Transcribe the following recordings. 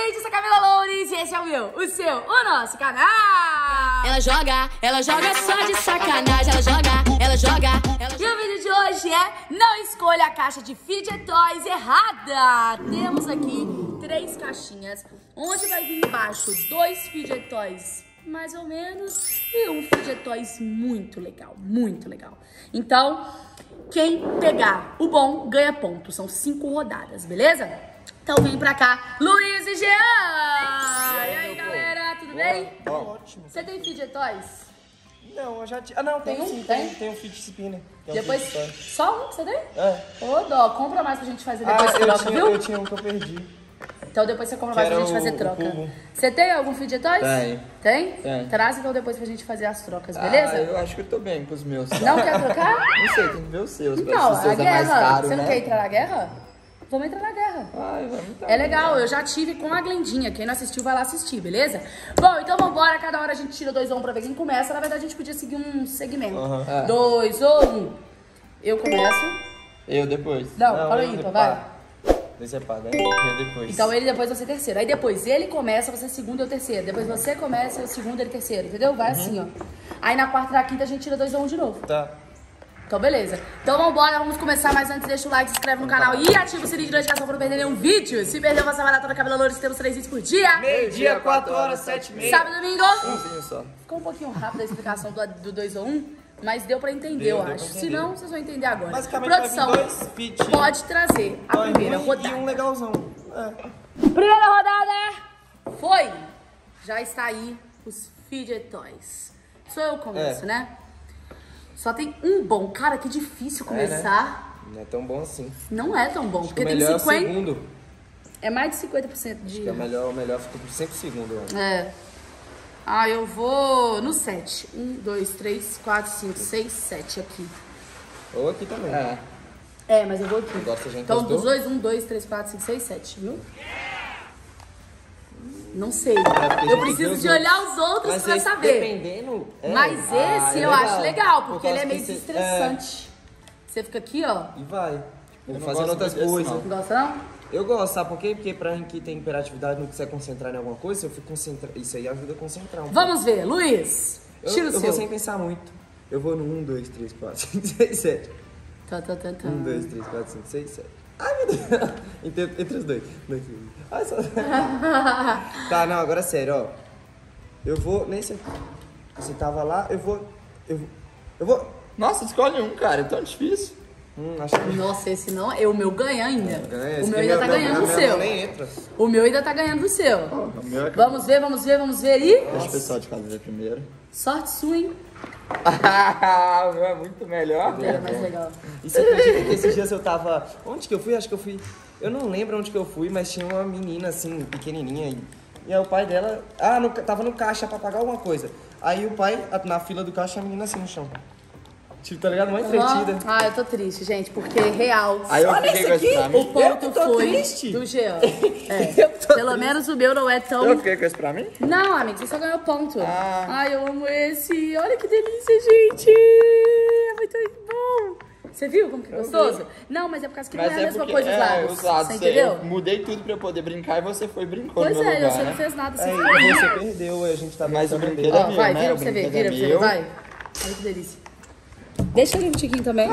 gente, eu sou a Camila Loures e esse é o meu, o seu, o nosso canal. Ela joga só de sacanagem. Ela joga. E o vídeo de hoje é não escolha a caixa de fidget toys errada. Temos aqui 3 caixinhas, onde vai vir embaixo 2 fidget toys mais ou menos e um fidget toys muito legal, muito legal. Então, quem pegar o bom ganha ponto, são 5 rodadas, beleza? Então vem pra cá, Luiz e Jean! E aí, galera, tudo bem? Ótimo. Você tem fidget toys? Não, eu já tinha. Ah, não, Tem tem um? sim, Tem? tem um fidget spinner. Depois, só um que você tem? É. Ô, dó, compra mais pra gente fazer depois Ah, troca, viu? eu tinha um que eu perdi. Então depois você compra mais pra era gente fazer o troca. cubo. Você tem algum fidget toys? Tenho. Tem? Tenho. Traz então depois pra gente fazer as trocas, beleza? Ah, eu acho que eu tô bem com os meus. Tá? Não quer trocar? Não sei, tem que ver os seus. Então, os a seus é mais guerra. caro, Você não né? quer entrar na guerra? Vamos entrar na guerra. Ai, vamos então. É legal, eu já tive com a Glendinha. Quem não assistiu, vai lá assistir, beleza? Bom, então vambora. Cada hora a gente tira 2 ou 1 pra ver quem começa. Na verdade, a gente podia seguir um segmento. 2 ou 1. Eu começo. Eu depois. Não, Não, fala eu aí, depois. vai. Você paga, eu depois. Então ele depois, você terceiro. Aí depois ele começa, você segundo e eu terceiro. Depois você começa, eu segundo e ele terceiro. Entendeu? Vai assim, ó. Aí na quarta e na quinta a gente tira 2 ou 1 de novo. Tá. Então beleza. Então vambora, vamos começar. Mas antes deixa o like, se inscreve no canal e ativa o sininho de notificação pra não perder nenhum vídeo. Se perder você vai lá toda a Camila Loures, temos 3 vídeos por dia. Meio-dia, 4 horas, 7h30. Sábado e domingo. Umzinho só. Ficou um pouquinho rápido a explicação do 2 ou 1, mas deu pra entender, Deu eu pra acho. entender. Se não, vocês vão entender agora. Basicamente Produção, vai vir 2 fit. pode trazer a primeira rodada. E um legalzão. Primeira rodada foi. Já está aí os fidget toys. Sou eu que começo, né? Só tem um bom. Cara, que difícil começar. Não é tão bom assim. Não é tão bom, porque O tem melhor é o 50. segundo. É mais de 50% de. Acho que o melhor fica por sempre segundo, eu acho. É. Ah, eu vou no 7. 1, 2, 3, 4, 5, 6, 7 aqui. Ou aqui também. É, mas eu vou aqui. Agora você já Então, encostou? dos dois, 1, 2, 3, 4, 5, 6, 7, viu? Não sei. porque a Eu gente vê preciso os de olhar os outros pra esse, saber. dependendo... Mas esse eu acho legal, porque ele é meio você- desestressante. Você fica aqui, ó. E vai. Eu não Fazendo gosto outras muito desse, coisas. não. Não gosta, não? Eu gosto, sabe por quê? Porque pra gente que tem hiperatividade, não quiser concentrar em alguma coisa, eu fico concentrado. Isso aí ajuda a concentrar um pouco. Vamos ver, Luiz. Tira o Eu seu. vou sem pensar muito. Eu vou no 1, 2, 3, 4, 5, 6, 7. Tá. 1, 2, 3, 4, 5, 6, 7. Ai, meu Deus. Entre os dois. Ai, só... Tá, não, agora é sério, ó. Eu vou nesse aqui. Você tava lá, eu vou... Nossa, escolhe um, cara. É tão difícil. Acho que... Nossa, esse não. O meu ganha ainda. Ganha, O esse meu aqui ainda tá ganhando do meu seu. nem entra. O meu ainda tá ganhando do seu. O meu é... Vamos ver e... Deixa o pessoal de casa ver primeiro. Sorte sua, hein? O meu é muito melhor. É mais legal. E você acredita que esses dias eu tava... Onde que eu fui? Acho que eu fui... Eu não lembro onde que eu fui, mas tinha uma menina, assim, pequenininha. E aí o pai dela... tava no caixa pra pagar alguma coisa. Aí o pai, na fila do caixa, a menina assim no chão. Tipo, tá ligado? Uma entretida. Ah, eu tô triste, gente, porque real. Aí eu Olha fiquei esse com esse aqui. pra mim. O ponto Eu tô foi triste. do Jean. É. Eu tô Pelo menos o meu não é tão... Eu fiquei com esse pra mim? Não, amigo, você só ganhou ponto. Ah. Ai, eu amo esse. Olha que delícia, gente. É muito bom. Você viu como que é gostoso? Não, mas é por causa que não é a mesma coisa os lados. os lados. Você entendeu? Eu mudei tudo pra eu poder brincar e você foi brincou Pois no meu é, lugar, você não né? fez nada. Você Aí foi. você perdeu, a gente tá Mas o pensando brinquedo nele. é meu, Vai, né? vira O pra você ver, brinquedo vira é pra você ver, meu. vai. Olha que delícia. Deixa ele um tiquinho também.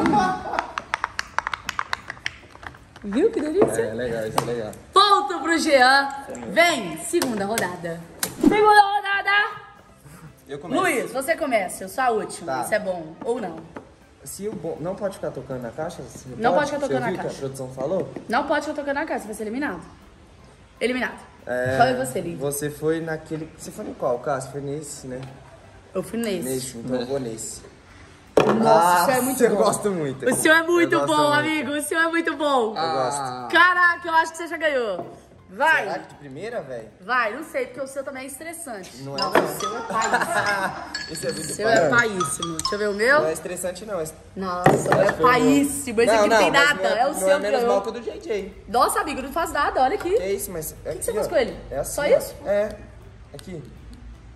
Viu que delícia? É legal, isso é legal. Ponto pro Jean. Vem, segunda rodada. Segunda rodada. Eu começo. Luiz, você começa. Eu sou a última. Tá. Isso é bom ou não? Se o bom... Não pode ficar tocando na caixa? Você Não pode ficar tocando Você na viu que caixa. a produção falou? Não pode ficar tocando na casa, você vai ser eliminado. Eliminado. Qual é você, Lívia? Você foi naquele... Você foi em qual, Cássio? Foi nesse, né? Eu fui nesse. Nesse, então eu vou nesse. Nossa, o seu é muito eu bom. gosto muito. O seu é muito Eu gosto bom, muito. amigo. O seu é muito bom. Eu gosto. Caraca, eu acho que você já ganhou. Vai. Será que de primeira, velho? Vai, não sei, porque o seu também é estressante. Não é, Não, não. o seu é paíssimo. Isso é muito O seu é bom. paíssimo. Deixa eu ver o meu. Não é estressante, não. Nossa, o meu é paíssimo. Esse aqui não tem mas nada. não É o não seu é que menos mal ganhou. que o do JJ. Nossa, amigo, não faz nada. Olha aqui. Que é isso, mas... que você faz com ele? É assim, Só ó. isso? É. Aqui.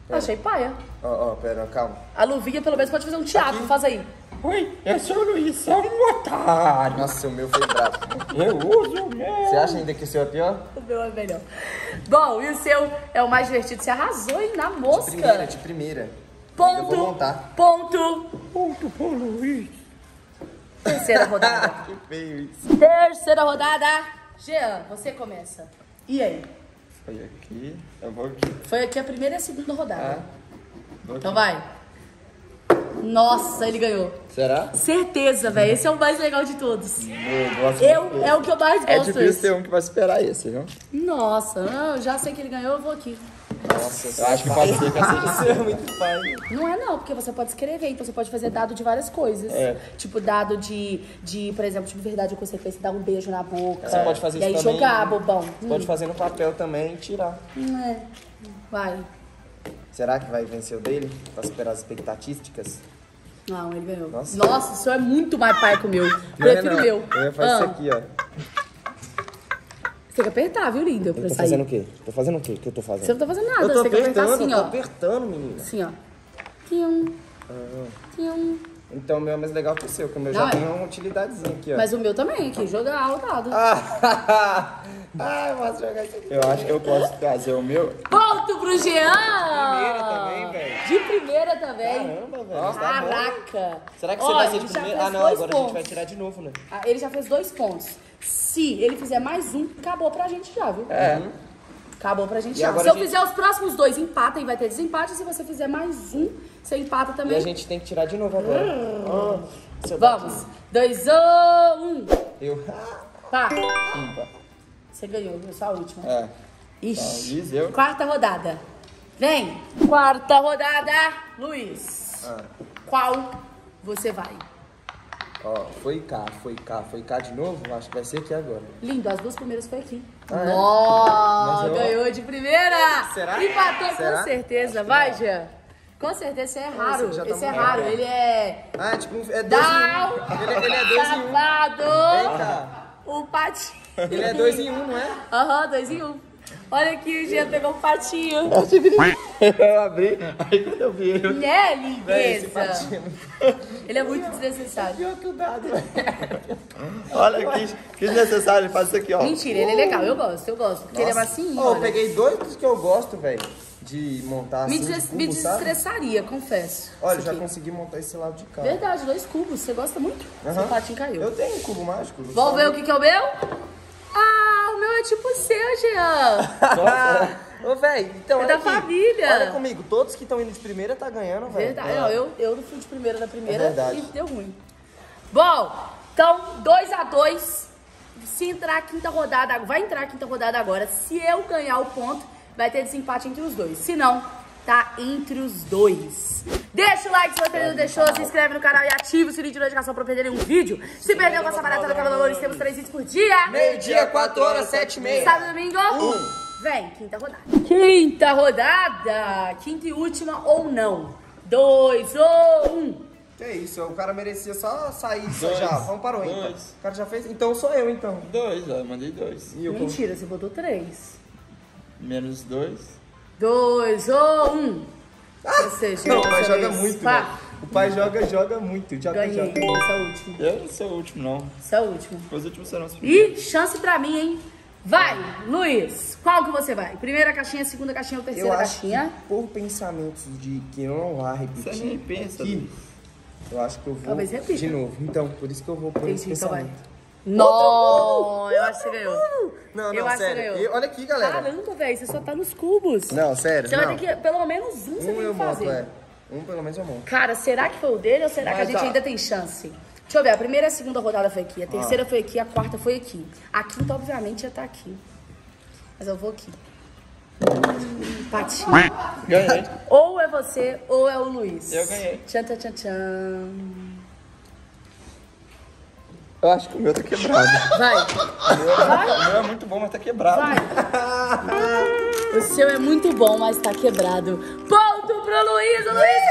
Achei paia. Ó, pera, calma. A Luvinha pelo menos pode fazer um teatro, Aqui. faz aí. Oi, eu sou o Luiz, sou um otário. Nossa, o meu foi bravo. Eu uso o meu. Você acha ainda que o seu é pior? O meu é melhor. Bom, e o seu é o mais divertido. Você arrasou, hein, na mosca. De primeira. Ponto. Eu vou montar. Ponto. Ponto pro Luiz. Terceira rodada. Que feio isso. Terceira rodada. Jean, você começa. E aí? Foi aqui, eu vou aqui. Foi aqui a primeira e a segunda rodada. Vou Então aqui. vai. Nossa, ele ganhou. Será? Certeza, velho. Esse é o mais legal de todos. Eu gosto É o que eu mais É gosto. difícil esse. ter um que vai superar esse, viu? Nossa, eu já sei que ele ganhou, eu vou aqui. Nossa, Eu acho que pode ser que essa Você é muito pai. Não é não, porque você pode escrever, então você pode fazer dado de várias coisas. É. Tipo, dado de, por exemplo, tipo, verdade ou consequência, dar um beijo na boca. Você pode fazer E aí isso também. jogar, bobão. Você pode fazer no papel também e tirar. É. Vai. Será que vai vencer o dele? Pra superar as expectativas? Não, ele ganhou. Nossa. Nossa, o seu é muito mais pai que o meu. Prefiro o meu. Eu ia fazer isso aqui, ó. Você tem que apertar, viu, lindo? Pra Eu tô sair. fazendo o quê? Tô fazendo o quê? O que eu tô fazendo? Você não tá fazendo nada, Eu tô você tem que apertar apertando, assim, tô ó. apertando, menina. Assim, ó. Tium. Tium. Então o meu é mais legal que o seu, que o meu Não, já é. tem uma utilidadezinha aqui, ó. Mas o meu também, aqui, jogar o dado. Ah, eu posso jogar isso aqui. Eu acho que eu posso trazer o meu. Ponto pro Jean! Primeira também, velho. De primeira também. Caramba, velho. Tá bom. Caraca! Será que você Ó, vai ser ele de já primeira? fez Ah, não, dois agora a gente pontos. vai tirar de novo, né? Ah, ele já fez 2 pontos. Se ele fizer mais um, acabou pra gente já, viu? É. Acabou pra gente E já. agora Se eu a gente- fizer os próximos 2, empata e vai ter desempate. Se você fizer mais um, você empata E também. a gente tem que tirar de novo agora. Seu Vamos. 2 ou 1. Eu. Pá. Ímpar. Você ganhou, viu? Só a última. É. Ixi. Luiz, eu. Quarta rodada. Vem. Quarta rodada. Luiz. Qual você vai? Ó, foi cá de novo? Acho que vai ser aqui agora. Lindo, as 2 primeiras foi aqui. é? Nossa, Mas eu- ganhou de primeira. Será? Empatou Será? com certeza. Vai, Jean. Com certeza, esse é raro. esse já tá Esse é muito raro. bom. Ele é... Ah, tipo, é 2 em 1. Down. Ele é 2 em 1. Safado. Vem cá. O patinho. Ele é 2 em 1, não é? Aham, 2 em 1. Olha aqui, o Jean pegou um patinho. Eu abri, aí quando eu vi ele. Né, Véi, esse lindeza? patinho. Ele é muito desnecessário. Olha que desnecessário, ele faz isso aqui, ó. Mentira, ele é legal. Eu gosto. Porque ele é macinho, Ó, eu olha. peguei 2 dos que eu gosto, velho. De montar Me, assim, de des cubo, me sabe? desestressaria, confesso. Olha, Isso já aqui. consegui montar esse lado de cá. Verdade, 2 cubos. Você gosta muito? Aham. Seu patinho caiu. Eu tenho um cubo mágico. Vamos ver o que é o meu? Ah, o meu é tipo o seu, Jean. Ô, velho, então É olha da aqui. família. Olha comigo, todos que estão indo de primeira tá ganhando, velho. Verdade. Não, eu não fui de primeira na primeira É verdade. e deu ruim. Bom, então 2 a 2. Se entrar a quinta rodada, vai entrar a quinta rodada agora. Se eu ganhar o ponto, vai ter desempate entre os dois. Se não, tá entre os dois. Deixa o like se você não deixou, se inscreve no canal e ativa o sininho de notificação pra não perder nenhum vídeo. Se perdeu com essa barata do Canal Valores, temos 3 vídeos por dia. Meio-dia, 4 horas, 7h30. Sábado e domingo. Vem, quinta rodada. Quinta rodada. Quinta e última ou não. 2 ou 1. Que isso, o cara merecia só sair Dois. já. Vamos para o ímpar. Dois. O cara já fez? Então sou eu, então. 2, ó, eu mandei 2. E eu Mentira, você botou 3. Menos 2. 2 ou 1. Ou seja, Não, o pai dessa joga vez, muito, pá, velho. O pai joga muito. Ganhei. Esse é o último. Eu não sou o último, não. Esse é o último. Os últimos serão os primeiros. E chance pra mim, hein? Vai, Luiz. Qual que você vai? Primeira caixinha, segunda caixinha ou terceira Eu acho caixinha? que por pensamentos de que eu não vá repetir Você nem pensa, aqui, Luiz. eu acho que eu vou Talvez repita. de novo. Então, por isso que eu vou por esse Entendi, então vai. pensamento. Não, eu acho que você ganhou. Não, Eu acho que sério. ganhou. Olha aqui, galera. Caramba, velho, você só tá nos cubos. Não, sério. Você não. vai ter que, pelo menos um você Um tem eu que fazer. monto, pelo menos eu monto. Cara, será que foi o dele ou será que a Mas, gente ó. ainda tem chance? Deixa eu ver, a primeira e a segunda rodada foi aqui, a terceira foi aqui, a quarta foi aqui. A quinta, obviamente, já tá aqui. Mas eu vou aqui. Patinho. Ganhei. Ou é você, ou é o Luiz. Eu ganhei. Tchan, tchan, tchan, tchan. Eu acho que o meu tá quebrado. Vai, O meu é muito bom, mas tá quebrado. vai. O seu é muito bom, mas tá quebrado. Ponto pro Luiz, o Luiz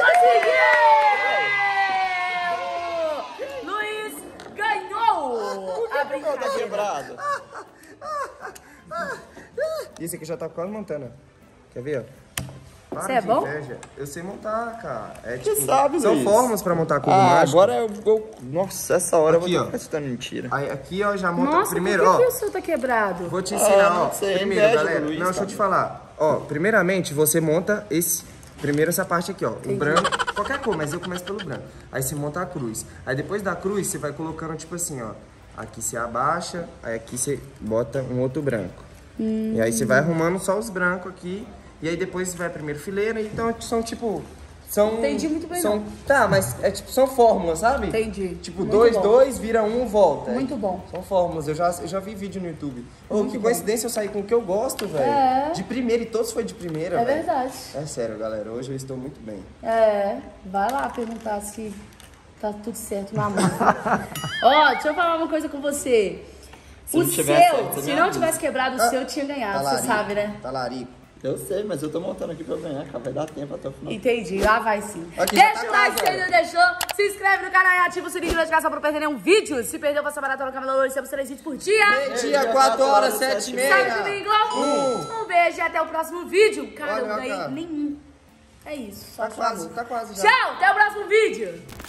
conseguiu! Luiz ganhou a Tá brincadeira. quebrado. Isso aqui já tá quase montando. Quer ver, ó? Para Você é de bom? inveja. Eu sei montar, cara. É Você tipo, sabe, são Luiz. formas pra montar cubo mágico. agora eu vou... Nossa, essa hora Aqui, eu ó. vou estar testando mentira. Aí aqui, ó, já monta Nossa, primeiro, por que ó. que o seu tá quebrado? Vou te ensinar, não ó. sei, Primeiro, inveja, galera. Luiz, Não, deixa eu tá te falar. Ó, primeiramente, você monta primeiro essa parte aqui, ó. O branco, qualquer cor, mas eu começo pelo branco. Aí você monta a cruz. Aí depois da cruz, você vai colocando, tipo assim, ó. Aqui você abaixa, aí aqui você bota um outro branco. E aí você vai arrumando só os brancos aqui. E aí depois vai primeiro fileira. Então são tipo... Entendi muito bem, não. Tá, mas é tipo, são fórmulas, sabe? Entendi. Tipo, Muito 2, bom. 2, vira 1, volta. Muito bom. São fórmulas, eu já vi vídeo no YouTube. Ô, que coincidência eu saí com o que eu gosto, velho. É. De primeira, e todos foi de primeira, É velho. verdade. É sério, galera, hoje eu estou muito bem. É, vai lá perguntar se tá tudo certo na mão. Ó, deixa eu falar uma coisa com você. Se O não seu, tiver certo, você se me não avisa. tivesse quebrado, o seu tinha ganhado, você sabe, né? Talarico. Eu sei, mas eu tô montando aqui pra eu ganhar, cara. Vai dar tempo até o final. Entendi, lá vai sim. Aqui já Deixa tá o like se quase, ainda não deixou, se inscreve no canal e ativa o sininho de notificação pra não perder nenhum vídeo. Se perdeu, passa maratona no canal hoje, temos 3 vídeos por dia. Dia 4 horas, 7 e Sabe meia. domingo? Um beijo e até o próximo vídeo. Cara, Olha, eu não ganhei cara. nenhum. É isso, só Tá quase já. Tchau, até o próximo vídeo.